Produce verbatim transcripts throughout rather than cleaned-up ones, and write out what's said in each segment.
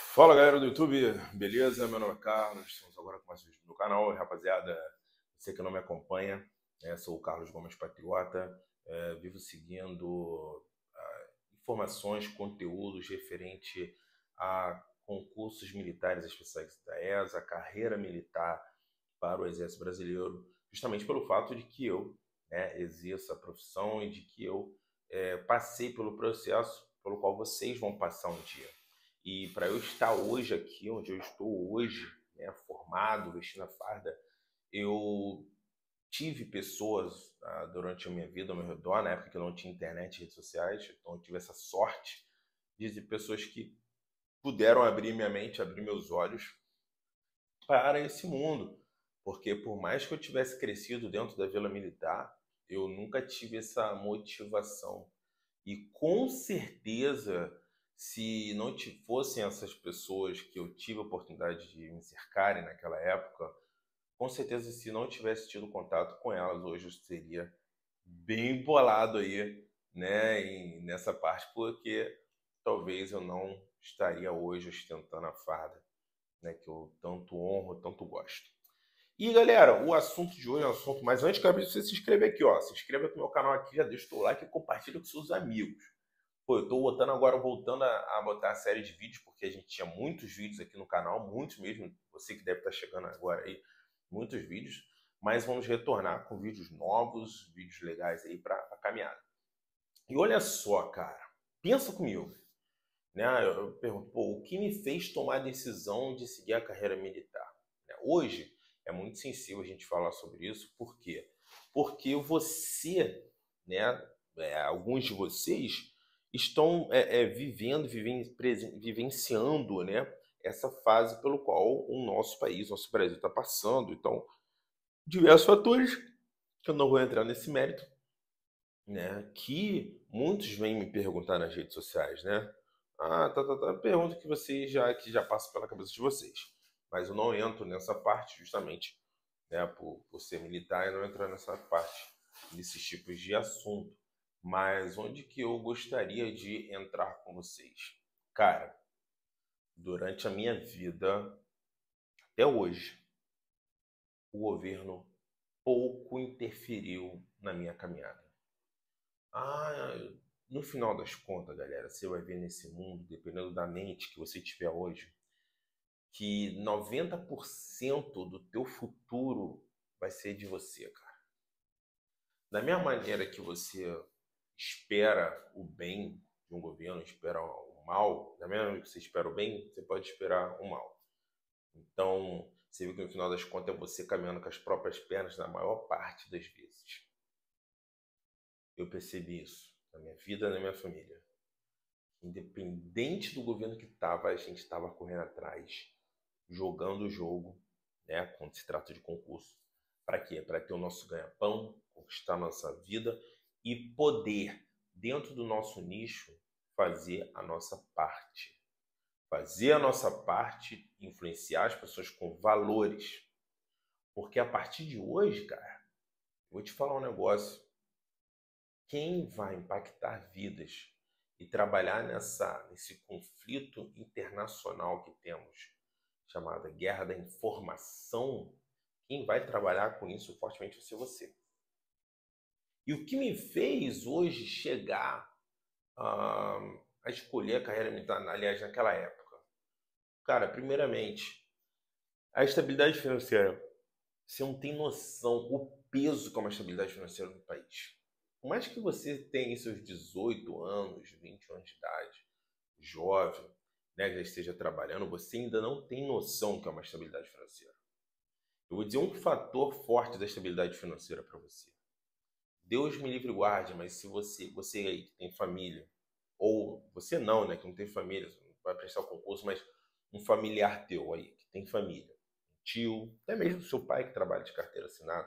Fala galera do YouTube, beleza? Meu nome é Carlos, estamos agora com mais um vídeo no canal. Rapaziada, você que não me acompanha, né, sou o Carlos Gomes Patriota, é, vivo seguindo ah, informações, conteúdos referente a concursos militares especiais da E S A, carreira militar para o Exército Brasileiro, justamente pelo fato de que eu né, exerço a profissão e de que eu é, passei pelo processo pelo qual vocês vão passar um dia. E para eu estar hoje aqui, onde eu estou hoje, né, formado, vestindo a farda, eu tive pessoas ah, durante a minha vida ao meu redor, na época que eu não tinha internet e redes sociais, então eu tive essa sorte de pessoas que puderam abrir minha mente, abrir meus olhos para esse mundo. Porque por mais que eu tivesse crescido dentro da Vila Militar, eu nunca tive essa motivação. E com certeza, se não fossem essas pessoas que eu tive a oportunidade de me cercarem naquela época, com certeza, se não tivesse tido contato com elas, hoje eu seria bem bolado aí, né, em, nessa parte, porque talvez eu não estaria hoje ostentando a farda, né, que eu tanto honro, tanto gosto. E galera, o assunto de hoje é um assunto, mas antes quero que você se inscreva aqui, ó. Se inscreva no meu canal aqui, já deixa o like e compartilha com seus amigos. Pô, eu tô botando agora, voltando a, a botar a série de vídeos, porque a gente tinha muitos vídeos aqui no canal, muitos mesmo, você que deve estar chegando agora aí, muitos vídeos, mas vamos retornar com vídeos novos, vídeos legais aí para a caminhada. E olha só, cara, pensa comigo, né? Eu, eu pergunto, pô, o que me fez tomar a decisão de seguir a carreira militar? Né? Hoje é muito sensível a gente falar sobre isso, por quê? Porque você, né, é, alguns de vocês estão é, é, vivendo, viven, presen, vivenciando, né, essa fase pelo qual o nosso país, nosso Brasil está passando. Então, diversos fatores, que eu não vou entrar nesse mérito, né, que muitos vêm me perguntar nas redes sociais, né? Ah, tá, tá, tá. Pergunta que vocês já que já passa pela cabeça de vocês. Mas eu não entro nessa parte justamente, né, por, por ser militar, eu não entro nessa parte, nesses tipos de assunto. Mas onde que eu gostaria de entrar com vocês? Cara, durante a minha vida, até hoje, o governo pouco interferiu na minha caminhada. Ah, no final das contas, galera, você vai ver nesse mundo, dependendo da mente que você tiver hoje, que noventa por cento do teu futuro vai ser de você, cara. Da mesma maneira que você espera o bem de um governo, espera o mal, da mesma maneira que você espera o bem, você pode esperar o mal. Então, você vê que no final das contas é você caminhando com as próprias pernas na maior parte das vezes. Eu percebi isso na minha vida, na minha família. Independente do governo que estava, a gente estava correndo atrás, jogando o jogo, né, quando se trata de concurso. Para quê? Para ter o nosso ganha-pão, conquistar a nossa vida e poder, dentro do nosso nicho, fazer a nossa parte. Fazer a nossa parte, influenciar as pessoas com valores. Porque a partir de hoje, cara, eu vou te falar um negócio. Quem vai impactar vidas e trabalhar nessa, nesse conflito internacional que temos, chamada Guerra da Informação, quem vai trabalhar com isso fortemente vai ser você. E o que me fez hoje chegar a, a escolher a carreira militar, aliás, naquela época? Cara, primeiramente, a estabilidade financeira. Você não tem noção o peso que é uma estabilidade financeira no país. Por mais que você tenha seus dezoito anos, vinte anos de idade, jovem, né, já esteja trabalhando, você ainda não tem noção do que é uma estabilidade financeira. Eu vou dizer um fator forte da estabilidade financeira para você. Deus me livre e guarde, mas se você, você aí que tem família, ou você não, né, que não tem família, não vai prestar o concurso, mas um familiar teu aí, que tem família, um tio, até mesmo seu pai que trabalha de carteira assinada,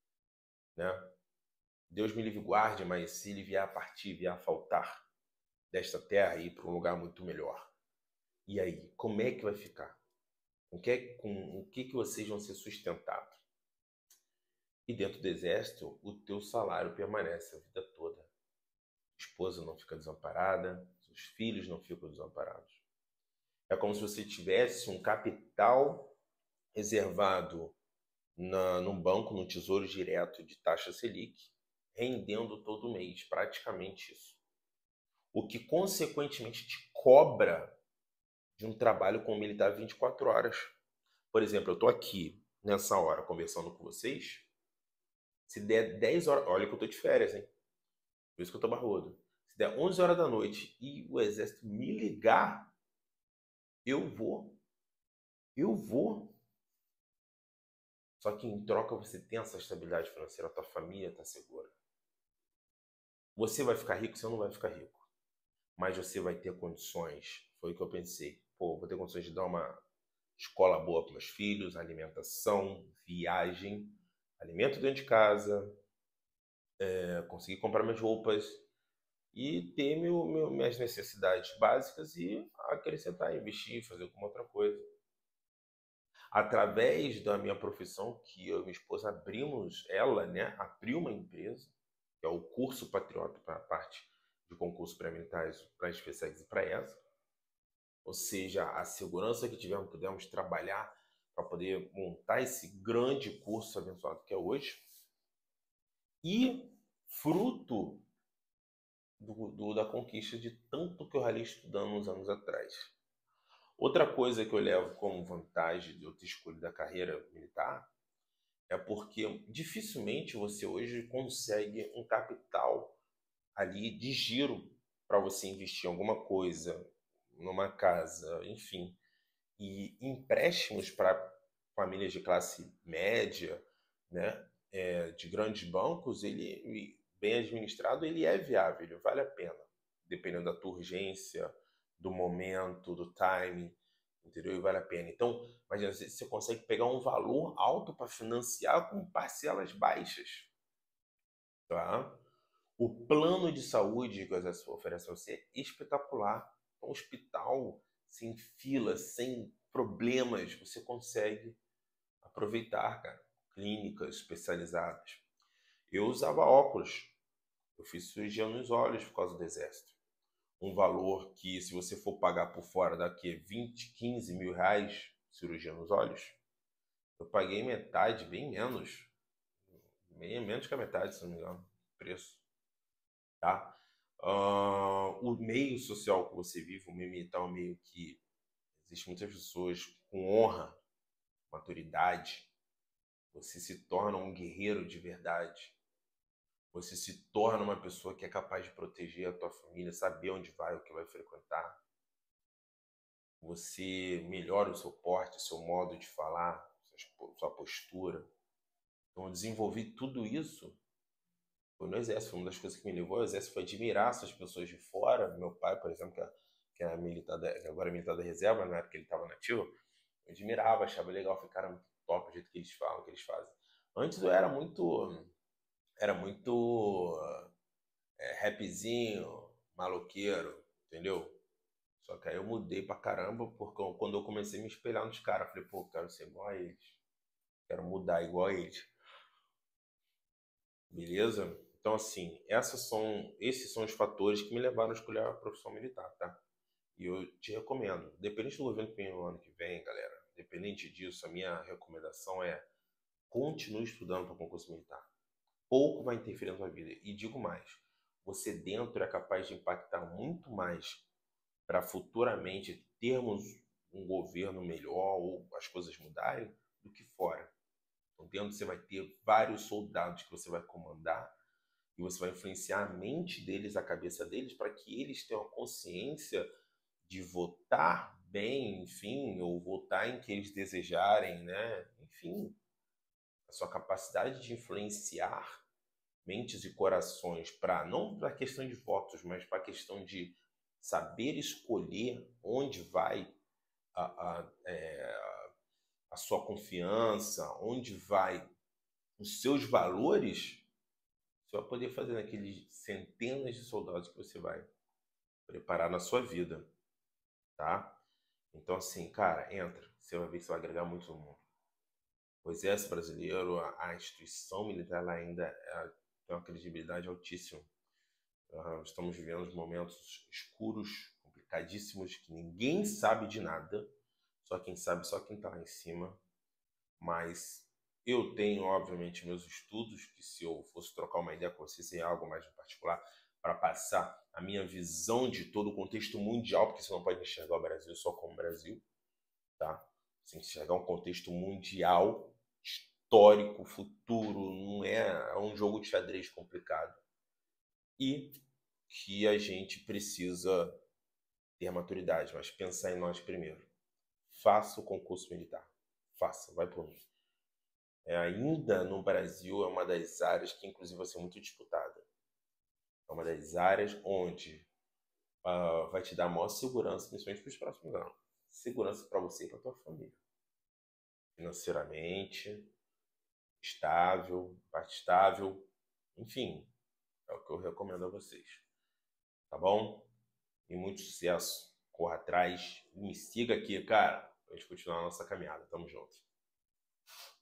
né? Deus me livre e guarde, mas se ele vier a partir, vier a faltar desta terra e ir para um lugar muito melhor. E aí, como é que vai ficar? Com, que, com o que, que vocês vão ser sustentados? E dentro do exército, o teu salário permanece a vida toda. A esposa não fica desamparada, os filhos não ficam desamparados. É como se você tivesse um capital reservado na, num banco, no Tesouro Direto de taxa Selic, rendendo todo mês, praticamente isso. O que, consequentemente, te cobra de um trabalho com militar vinte e quatro horas. Por exemplo, eu estou aqui, nessa hora, conversando com vocês. Se der dez horas... Olha que eu estou de férias, hein? Por isso que eu estou barrodo. Se der onze horas da noite e o exército me ligar, eu vou. Eu vou. Só que em troca você tem essa estabilidade financeira, a tua família está segura. Você vai ficar rico, você não vai ficar rico. Mas você vai ter condições, foi o que eu pensei. Pô, vou ter condições de dar uma escola boa para meus filhos, alimentação, viagem, alimento dentro de casa, é, conseguir comprar minhas roupas e ter meu, meu, minhas necessidades básicas e acrescentar, investir, fazer alguma outra coisa. Através da minha profissão, que eu e minha esposa abrimos, ela, né, abriu uma empresa, que é o Curso Patriota, para a parte de concurso pré-militares, para as especiais e para essa. Ou seja, a segurança que tivemos, pudemos trabalhar para poder montar esse grande curso abençoado que é hoje. E fruto do, do, da conquista de tanto que eu ralei estudando uns anos atrás. Outra coisa que eu levo como vantagem de eu ter escolhido a carreira militar é porque dificilmente você hoje consegue um capital ali de giro para você investir em alguma coisa, numa casa, enfim. E empréstimos para famílias de classe média, né, é, de grandes bancos, ele bem administrado, ele é viável, ele vale a pena, dependendo da tua urgência, do momento, do timing, entendeu? E vale a pena. Então, imagina, você consegue pegar um valor alto para financiar com parcelas baixas, tá? O plano de saúde que o Exército oferece a você é espetacular. Um hospital sem fila, sem problemas, você consegue aproveitar, cara. Clínicas especializadas. Eu usava óculos. Eu fiz cirurgia nos olhos por causa do Exército. Um valor que, se você for pagar por fora daqui vinte, quinze mil reais, cirurgia nos olhos, eu paguei metade, bem menos. Bem menos que a metade, se não me engano, preço. Tá? Uh, o meio social que você vive, o meio militar, é um meio que existem muitas pessoas com honra, maturidade. Você se torna um guerreiro de verdade. Você se torna uma pessoa que é capaz de proteger a tua família, saber onde vai, o que vai frequentar. Você melhora o seu porte, o seu modo de falar, sua postura. Então, eu desenvolvi tudo isso foi no Exército. Uma das coisas que me levou ao Exército foi admirar essas pessoas de fora. Meu pai, por exemplo, que é, que é militar da, que agora é militar da reserva, na época ele estava nativo, eu admirava, achava legal, falei, cara, muito top o jeito que eles falam, que eles fazem. Antes eu era muito, era muito é, rapzinho, maloqueiro, entendeu? Só que aí eu mudei pra caramba, porque quando eu comecei a me espelhar nos caras, falei, pô, quero ser igual a eles, quero mudar igual a eles. Beleza? Então, assim, essas são, esses são os fatores que me levaram a escolher a profissão militar, tá? E eu te recomendo, dependente do governo que vem no ano que vem, galera, dependente disso, a minha recomendação é continue estudando para concurso militar. Pouco vai interferir na sua vida. E digo mais, você dentro é capaz de impactar muito mais para futuramente termos um governo melhor ou as coisas mudarem do que fora. Então, dentro você vai ter vários soldados que você vai comandar e você vai influenciar a mente deles, a cabeça deles, para que eles tenham a consciência de votar bem, enfim, ou votar em que eles desejarem, né? Enfim, a sua capacidade de influenciar mentes e corações para não para a questão de votos, mas para a questão de saber escolher onde vai a, a, é, a sua confiança, onde vai os seus valores, você vai poder fazer naqueles centenas de soldados que você vai preparar na sua vida, tá? Então, assim, cara, entra. Você vai ver que você vai agregar muito no mundo. O Exército Brasileiro, a, a instituição militar, ela ainda é, tem uma credibilidade altíssima. Uh, estamos vivendo momentos escuros, complicados. complicadíssimos que ninguém sabe de nada, só quem sabe, só quem está lá em cima. Mas eu tenho, obviamente, meus estudos, que se eu fosse trocar uma ideia com você, seria algo mais em particular, para passar a minha visão de todo o contexto mundial, porque você não pode enxergar o Brasil só como Brasil, tá? Você enxergar um contexto mundial, histórico, futuro, não é, é um jogo de xadrez complicado. E que a gente precisa ter maturidade, mas pensar em nós primeiro. Faça o concurso militar. Faça, vai por mim. É, ainda no Brasil é uma das áreas que inclusive vai ser muito disputada. É uma das áreas onde uh, vai te dar maior segurança, principalmente para os próximos anos. Segurança para você e para tua família. Financeiramente, estável, parte estável, enfim, é o que eu recomendo a vocês. Tá bom? E muito sucesso. Corra atrás. Me siga aqui, cara, pra gente continuar a nossa caminhada. Tamo junto.